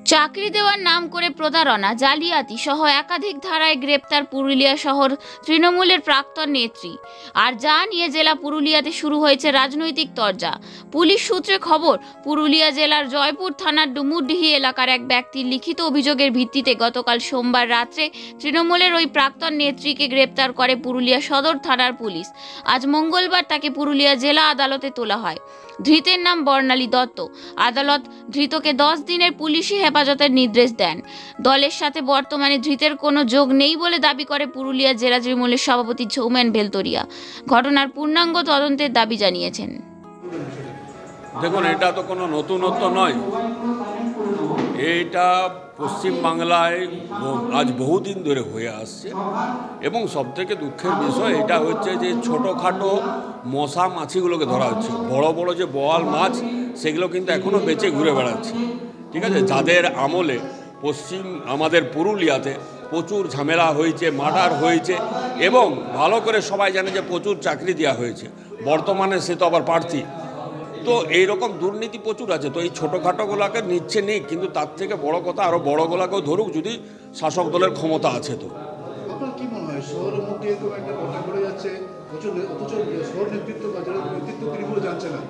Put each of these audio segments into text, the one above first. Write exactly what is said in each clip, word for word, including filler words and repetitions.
চাকরি দেওয়ার নাম করে প্রতারণা, জালিয়াতি সহ একাধিক ধারায় গ্রেপ্তার পুরুলিয়া শহর তৃণমূলের প্রাক্তন নেত্রী। আর যা নিয়ে জেলা পুরুলিয়াতে শুরু হয়েছে রাজনৈতিক তরজা। পুলিশ সূত্রে খবর, পুরুলিয়া জেলার জয়পুর থানার ডুমুরডিহি এলাকার এক ব্যক্তির লিখিত অভিযোগের ভিত্তিতে গতকাল সোমবার রাত্রে তৃণমূলের ওই প্রাক্তন নেত্রীকে গ্রেপ্তার করে পুরুলিয়া সদর থানার পুলিশ। আজ মঙ্গলবার তাকে পুরুলিয়া জেলা আদালতে তোলা হয়। ধৃতের নাম বর্ণালী দত্ত। আদালত ধৃতকে দশ দিনের পুলিশি হেফাজতের নির্দেশ দেন। দলের সাথে বর্তমানে ধৃতের কোনো যোগ নেই বলে দাবি করে পুরুলিয়া জেলা তৃণমূলের সভাপতি সৌমেন ভেলতরিয়া। ঘটনার পূর্ণাঙ্গ তদন্তের দাবি জানিয়েছেন। দেখুন, এটা তো কোনো নতুনত্ব নয়। এইটা পশ্চিমবাংলায় আজ বহুদিন ধরে হয়ে আসছে এবং সবথেকে দুঃখের বিষয় এটা হচ্ছে যে ছোটোখাটো মশা মাছিগুলোকে ধরা হচ্ছে। বড় বড় যে বোয়াল মাছ সেগুলো কিন্তু এখনও বেঁচে ঘুরে বেড়াচ্ছে। ঠিক আছে, যাদের আমলে পশ্চিম আমাদের পুরুলিয়াতে প্রচুর ঝামেলা হয়েছে, মার্ডার হয়েছে এবং ভালো করে সবাই জানে যে প্রচুর চাকরি দেওয়া হয়েছে। বর্তমানে সে তো আবার প্রার্থী। তো এইরকম দুর্নীতি প্রচুর আছে। তো এই ছোটোখাটোগুলোকে নিচ্ছে নেই, কিন্তু তার থেকে বড় কথা আরও বড়গুলোকেও ধরুক যদি শাসক দলের ক্ষমতা আছে। তো আপনার কি মনে হয় শহরের মধ্যে এরকম একটা ঘটনা ঘটে যাচ্ছে, অথচ শহর নেতৃত্ব বা জেলার নেতৃত্ব তৃণমূল জানছে না?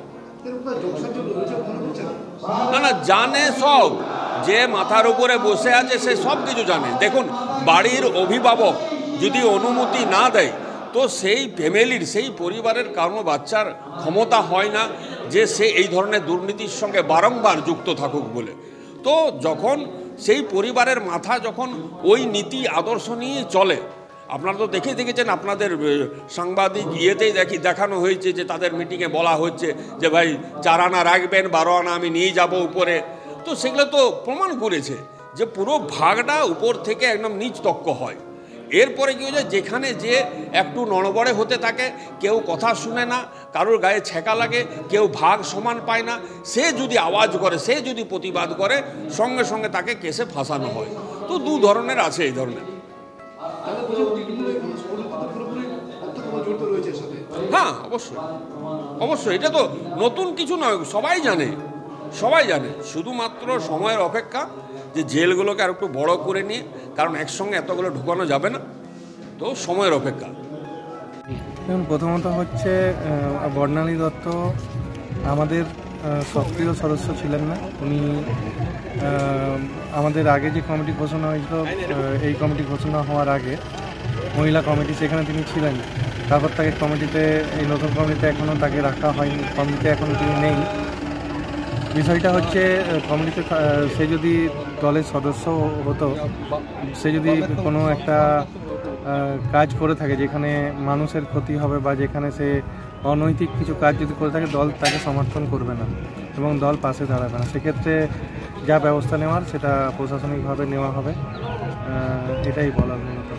না না, জানে সব। যে মাথার উপরে বসে আছে সে সব কিছু জানে। দেখুন, বাড়ির অভিভাবক যদি অনুমতি না দেয় তো সেই ফ্যামিলির, সেই পরিবারের কারণ বাচ্চার ক্ষমতা হয় না যে সে এই ধরনের দুর্নীতির সঙ্গে বারংবার যুক্ত থাকুক বলে। তো যখন সেই পরিবারের মাথা যখন ওই নীতি আদর্শ নিয়ে চলে, আপনারা তো দেখে দেখেছেন, আপনাদের সাংবাদিক ইয়েতেই দেখি দেখানো হয়েছে যে তাদের মিটিংয়ে বলা হচ্ছে যে ভাই চার আনা রাখবেন, বারো আনা আমি নিয়ে যাব উপরে। তো সেগুলো তো প্রমাণ করেছে যে পুরো ভাগটা উপর থেকে একদম নিচ তক্ক হয়। এরপরে কী হয়েছে, যেখানে যে একটু নড়বড়ে হতে থাকে, কেউ কথা শুনে না, কারোর গায়ে ছেঁকা লাগে, কেউ ভাগ সমান পায় না, সে যদি আওয়াজ করে, সে যদি প্রতিবাদ করে, সঙ্গে সঙ্গে তাকে কেসে ফাঁসানো হয়। তো দু ধরনের আছে এই ধরনের। হ্যাঁ, অবশ্যই অবশ্যই, এটা তো নতুন কিছু নয়, সবাই জানে, সবাই জানে। শুধুমাত্র সময়ের অপেক্ষা যে জেলগুলোকে আর একটু বড় করে নিয়ে, কারণ একসঙ্গে এতগুলো ঢুকানো যাবে না। তো সময়ের অপেক্ষা। দেখুন, প্রথমত হচ্ছে বর্ণালী দত্ত আমাদের সক্রিয় সদস্য ছিলেন না। উনি আমাদের আগে যে কমিটি ঘোষণা হয়েছিল, এই কমিটি ঘোষণা হওয়ার আগে মহিলা কমিটি, সেখানে তিনি ছিলেন। তারপর তাকে কমিটিতে, এই নতুন কমিটিতে এখনও তাকে রাখা হয়নি, কমিটিতে এখনও তিনি নেই। বিষয়টা হচ্ছে, কমিটিতে সে যদি দলের সদস্য হতো, সে যদি কোনো একটা কাজ করে থাকে যেখানে মানুষের ক্ষতি হবে বা যেখানে সে অনৈতিক কিছু কাজ যদি করে থাকে, দল তাকে সমর্থন করবে না এবং দল পাশে দাঁড়াবে না। সেক্ষেত্রে যা ব্যবস্থা নেওয়ার সেটা প্রশাসনিকভাবে নেওয়া হবে, এটাই বলার মতো।